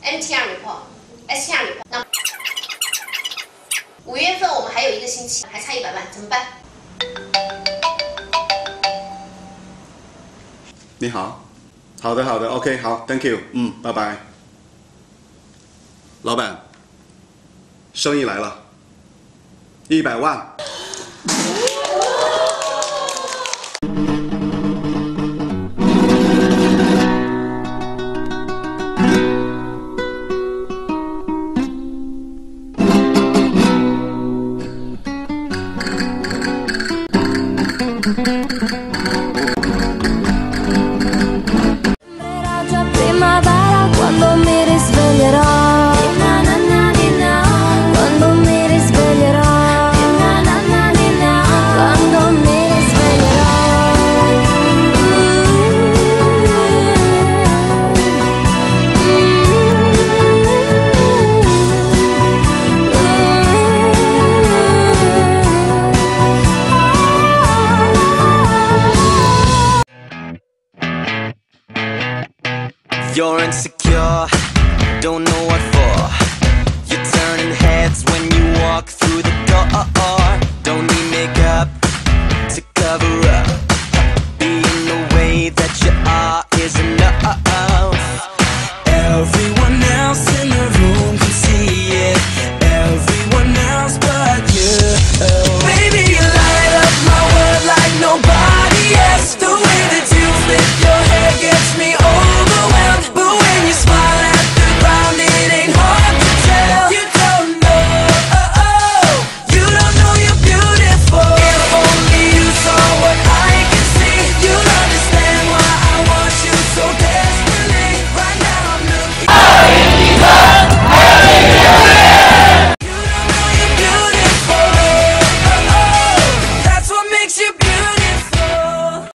NTR report、STR report。那5月份我们还有1个星期，还差100万，怎么办？ 你好，好的，OK， 好 ，Thank you， 拜拜。老板，生意来了，100万。 Primavera quando mi risveglierò. Quando mi risveglierò. Quando mi risveglierò. You're insecure, don't know what for. You're turning heads when you walk through the door. Don't need makeup to cover up.